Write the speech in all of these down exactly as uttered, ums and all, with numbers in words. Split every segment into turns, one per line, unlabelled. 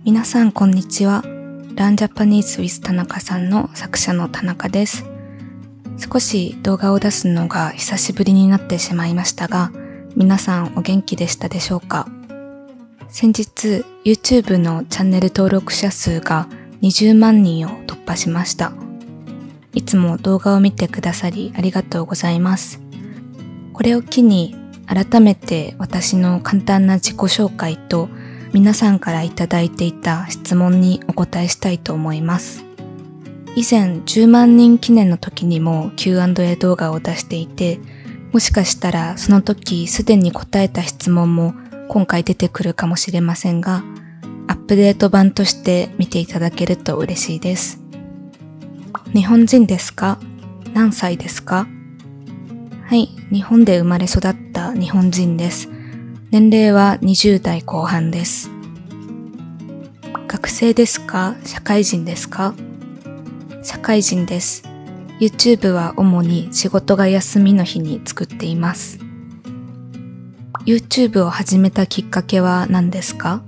皆さんこんにちは。Learn Japanese with 田中さんの作者の田中です。少し動画を出すのが久しぶりになってしまいましたが、皆さんお元気でしたでしょうか？先日 YouTube のチャンネル登録者数がにじゅうまんにんを突破しました。いつも動画を見てくださりありがとうございます。これを機に改めて私の簡単な自己紹介と皆さんからいただいていた質問にお答えしたいと思います。以前じゅうまんにん記念の時にも キューアンドエー 動画を出していて、もしかしたらその時すでに答えた質問も今回出てくるかもしれませんが、アップデート版として見ていただけると嬉しいです。日本人ですか？何歳ですか？はい、日本で生まれ育った日本人です。年齢はにじゅうだいこう半です。学生ですか？社会人ですか？社会人です。YouTube は主に仕事が休みの日に作っています。YouTube を始めたきっかけは何ですか？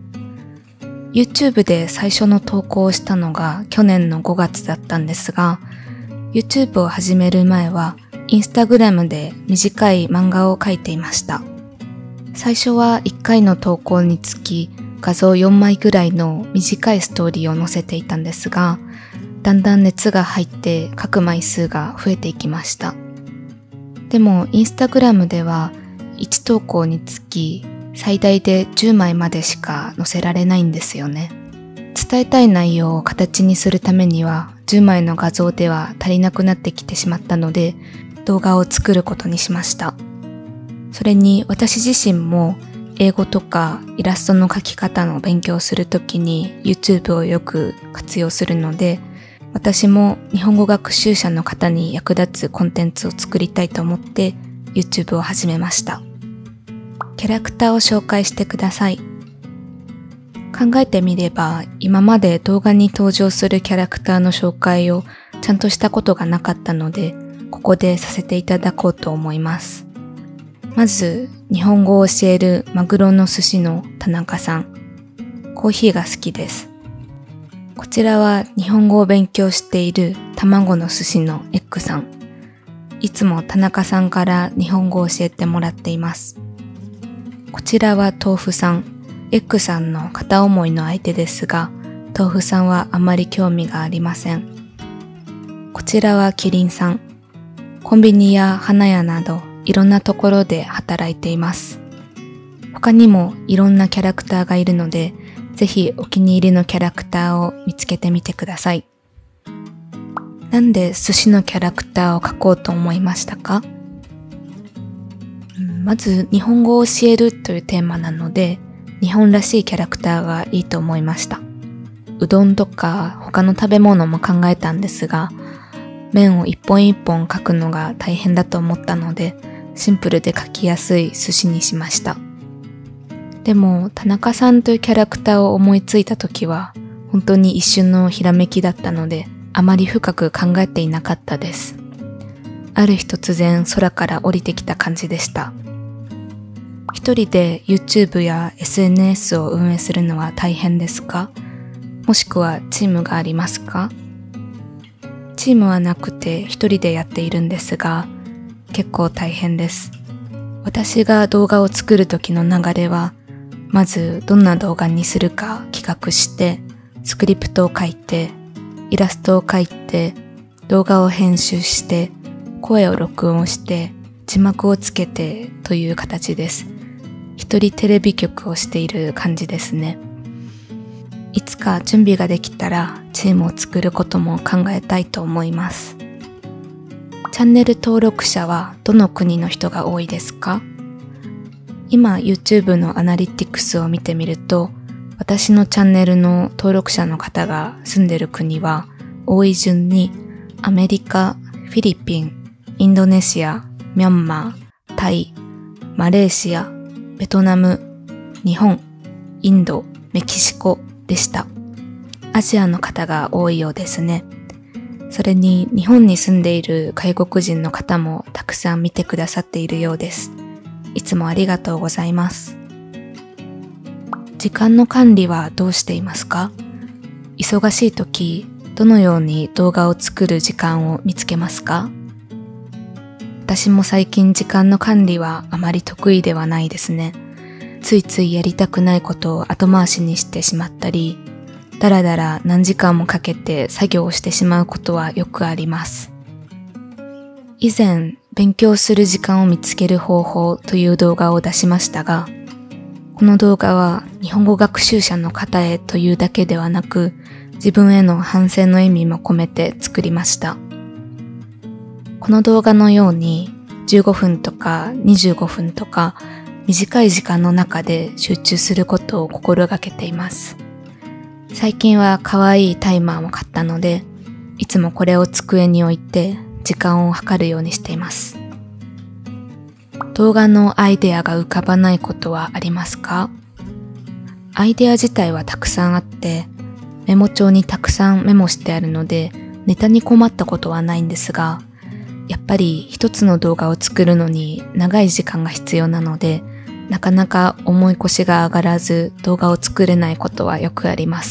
YouTube で最初の投稿をしたのが去年のごがつだったんですが、YouTube を始める前は Instagram で短い漫画を描いていました。最初はいっかいの投稿につき画像よんまいぐらいの短いストーリーを載せていたんですが、だんだん熱が入って書く枚数が増えていきました。でもインスタグラムではいち投稿につき最大でじゅうまいまでしか載せられないんですよね。伝えたい内容を形にするためにはじゅうまいの画像では足りなくなってきてしまったので、動画を作ることにしました。それに私自身も英語とかイラストの描き方の勉強をするときに YouTube をよく活用するので、私も日本語学習者の方に役立つコンテンツを作りたいと思って YouTube を始めました。キャラクターを紹介してください。考えてみれば今まで動画に登場するキャラクターの紹介をちゃんとしたことがなかったので、ここでさせていただこうと思います。まず、日本語を教えるマグロの寿司の田中さん。コーヒーが好きです。こちらは日本語を勉強している卵の寿司のエッグさん。いつも田中さんから日本語を教えてもらっています。こちらは豆腐さん。エッグさんの片思いの相手ですが、豆腐さんはあまり興味がありません。こちらはキリンさん。コンビニや花屋などいろんなところで働いています。他にもいろんなキャラクターがいるので、ぜひお気に入りのキャラクターを見つけてみてください。なんで寿司のキャラクターを描こうと思いましたか？まず日本語を教えるというテーマなので、日本らしいキャラクターがいいと思いました。うどんとか他の食べ物も考えたんですが、麺を一本一本描くのが大変だと思ったので、シンプルで描きやすい寿司にしました。でも、田中さんというキャラクターを思いついた時は、本当に一瞬のひらめきだったので、あまり深く考えていなかったです。ある日突然空から降りてきた感じでした。一人で YouTube や エスエヌエス を運営するのは大変ですか？もしくはチームがありますか？チームはなくて一人でやっているんですが、結構大変です。私が動画を作る時の流れは、まずどんな動画にするか企画して、スクリプトを書いて、イラストを書いて、動画を編集して、声を録音して、字幕をつけてという形です。一人テレビ局をしている感じですね。いつか準備ができたらチームを作ることも考えたいと思います。チャンネル登録者はどの国の人が多いですか？今 YouTube のアナリティクスを見てみると、私のチャンネルの登録者の方が住んでる国は多い順にアメリカ、フィリピン、インドネシア、ミャンマー、タイ、マレーシア、ベトナム、日本、インド、メキシコでした。アジアの方が多いようですね。それに日本に住んでいる外国人の方もたくさん見てくださっているようです。いつもありがとうございます。 時間の管理はどうしていますか？忙しい時、どのように動画を作る時間を見つけますか？私も最近時間の管理はあまり得意ではないですね。ついついやりたくないことを後回しにしてしまったり、だらだら何時間もかけて作業をしてしまうことはよくあります。以前、勉強する時間を見つける方法という動画を出しましたが、この動画は日本語学習者の方へというだけではなく、自分への反省の意味も込めて作りました。この動画のようにじゅうごふんとかにじゅうごふんとか短い時間の中で集中することを心がけています。最近は可愛いタイマーも買ったので、いつもこれを机に置いて時間を計るようにしています。動画のアイデアが浮かばないことはありますか？アイデア自体はたくさんあって、メモ帳にたくさんメモしてあるので、ネタに困ったことはないんですが、やっぱり一つの動画を作るのに長い時間が必要なので、なかなか重い腰が上がらず動画を作れないことはよくあります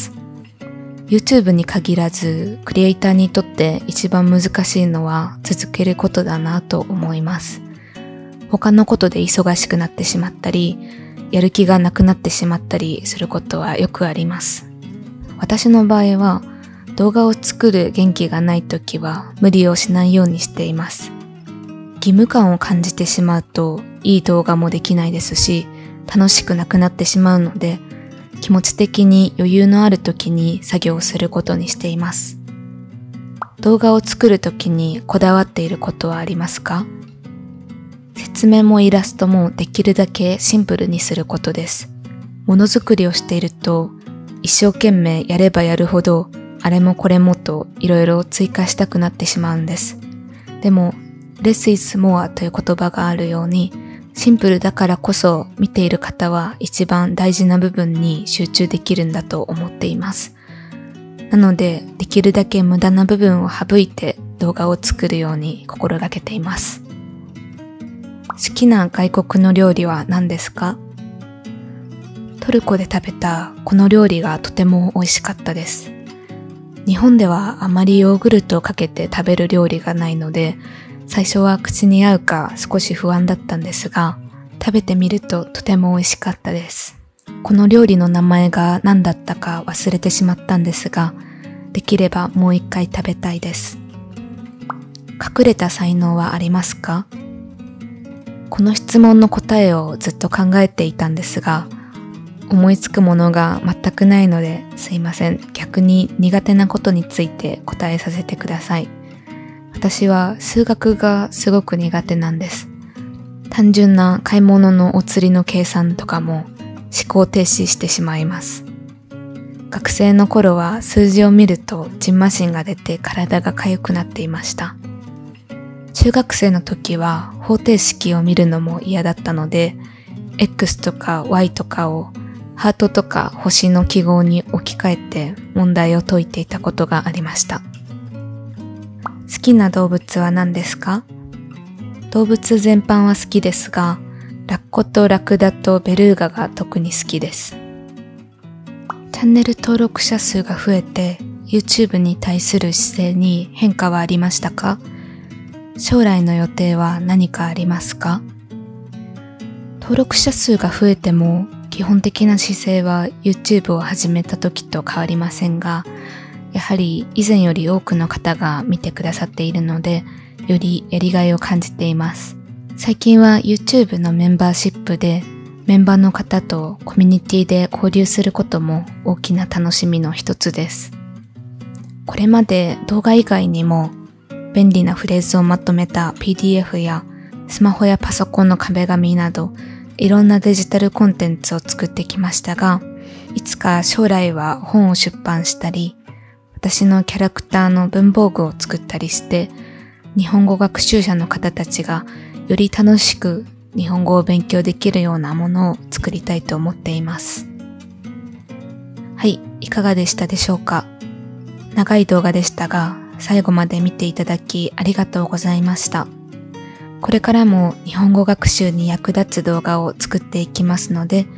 。YouTube に限らず、クリエイターにとって一番難しいのは続けることだなと思います。他のことで忙しくなってしまったり、やる気がなくなってしまったりすることはよくあります。私の場合は、動画を作る元気がないときは無理をしないようにしています。義務感を感じてしまうといい動画もできないですし、楽しくなくなってしまうので、気持ち的に余裕のあるときに作業をすることにしています。動画を作るときにこだわっていることはありますか？説明もイラストもできるだけシンプルにすることです。ものづくりをしていると、一生懸命やればやるほど、あれもこれもといろいろ追加したくなってしまうんです。でも、less is more という言葉があるように、シンプルだからこそ見ている方は一番大事な部分に集中できるんだと思っています。なので、できるだけ無駄な部分を省いて動画を作るように心がけています。好きな外国の料理は何ですか？トルコで食べたこの料理がとても美味しかったです。日本ではあまりヨーグルトをかけて食べる料理がないので、最初は口に合うか少し不安だったんですが、食べてみるととても美味しかったです。この料理の名前が何だったか忘れてしまったんですが、できればもう一回食べたいです。隠れた才能はありますか？この質問の答えをずっと考えていたんですが、思いつくものが全くないのですいません。逆に苦手なことについて答えさせてください。私は数学がすごく苦手なんです。単純な買い物のお釣りの計算とかも思考停止してしまいます。学生の頃は数字を見るとジンマシンが出て体が痒くなっていました。中学生の時は方程式を見るのも嫌だったので、X とか Y とかをハートとか星の記号に置き換えて問題を解いていたことがありました。好きな動物は何ですか？動物全般は好きですが、ラッコとラクダとベルーガが特に好きです。チャンネル登録者数が増えて YouTube に対する姿勢に変化はありましたか？将来の予定は何かありますか？登録者数が増えても基本的な姿勢は YouTube を始めた時と変わりませんが、やはり以前より多くの方が見てくださっているので、よりやりがいを感じています。最近は YouTube のメンバーシップでメンバーの方とコミュニティで交流することも大きな楽しみの一つです。これまで動画以外にも便利なフレーズをまとめた ピーディーエフ やスマホやパソコンの壁紙などいろんなデジタルコンテンツを作ってきましたが、いつか将来は本を出版したり、私のキャラクターの文房具を作ったりして、日本語学習者の方たちがより楽しく日本語を勉強できるようなものを作りたいと思っています。はい、いかがでしたでしょうか？長い動画でしたが、最後まで見ていただきありがとうございました。これからも日本語学習に役立つ動画を作っていきますので、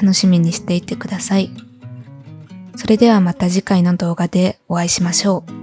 楽しみにしていてください。それではまた次回の動画でお会いしましょう。